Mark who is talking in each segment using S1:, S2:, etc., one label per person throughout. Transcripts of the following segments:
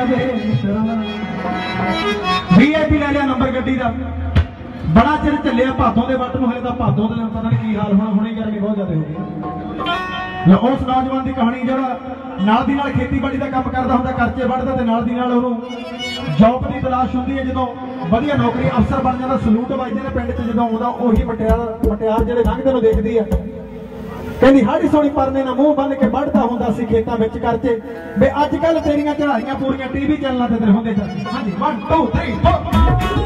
S1: VIP ले लिया number गड्डी का बड़ा चिर चलिया भादों के वट में हले तो भादों के पता नहीं की हाल होना हुणे गर्मी बहुत ज्यादा हो गई। उस नौजवान की कहानी जो नाल दी नाल खेतीबाड़ी का काम करता होंदा करचे वढ़दा ते नाल दी नाल उहनूं जॉब की तलाश होंदी है जदों वधिया नौकरी अफसर बन जाता सलूट वजदे ने पिंड च जदों आउंदा ओही मटियार जिहड़े लंघदे नूं देखदी है कहंदी हाड़ी सोहणी परने ना मूँह बन के वढ़दा हुंदा सी खेतां विच करचे वे अजकल तेरियां चढ़ाइयां पूरियां टीवी चैनलों ते होंदे चलदे। हाँ जी 1 2 3 4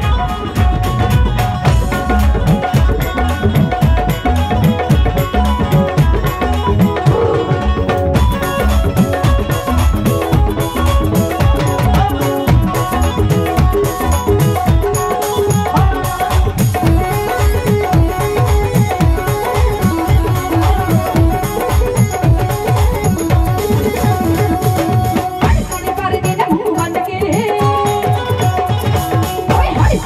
S2: हाड़ी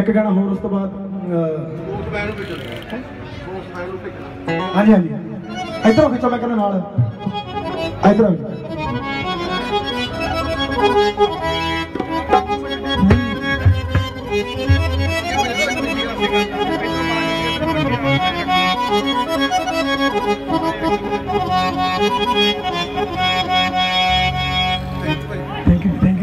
S1: ਇੱਕ ਗਾਣਾ ਹੋਰ ਉਸ ਤੋਂ ਬਾਅਦ ਹਾਂਜੀ ਹਾਂਜੀ ਇੱਧਰੋਂ ਖਿੱਚੋ ਮੈਂ ਕਹਿੰਦਾ ਨਾਲ ਇੱਧਰੋਂ ਥੈਂਕ ਯੂ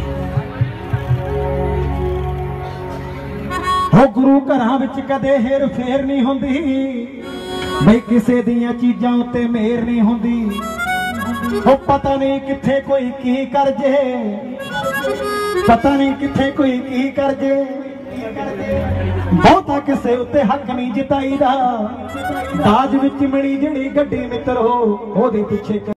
S1: ਹੋ ਗੁਰੂ ਘਰਾਂ ਵਿੱਚ ਕਦੇ ਹੇਰ ਫੇਰ ਨਹੀਂ ਹੁੰਦੀ ਬਈ ਕਿਸੇ ਦੀਆਂ ਚੀਜ਼ਾਂ ਉੱਤੇ ਮਿਹਰ ਨਹੀਂ ਹੁੰਦੀ ਹੋ ਪਤਾ ਨਹੀਂ ਕਿੱਥੇ ਕੋਈ ਕੀ ਕਰ ਜੇ ਪਤਾ ਨਹੀਂ ਕਿੱਥੇ ਕੋਈ ਕੀ ਕਰ ਜੇ ਬਹੁਤਾ ਕਿਸੇ ਉੱਤੇ ਹੱਕ ਨਹੀਂ ਜਿਤਾਈਦਾ ਦਾਜ ਵਿੱਚ ਮਿਲੀ ਜਿਹੜੀ ਗੱਡੀ ਮਿੱਤਰ ਹੋ ਉਹਦੇ ਪਿੱਛੇ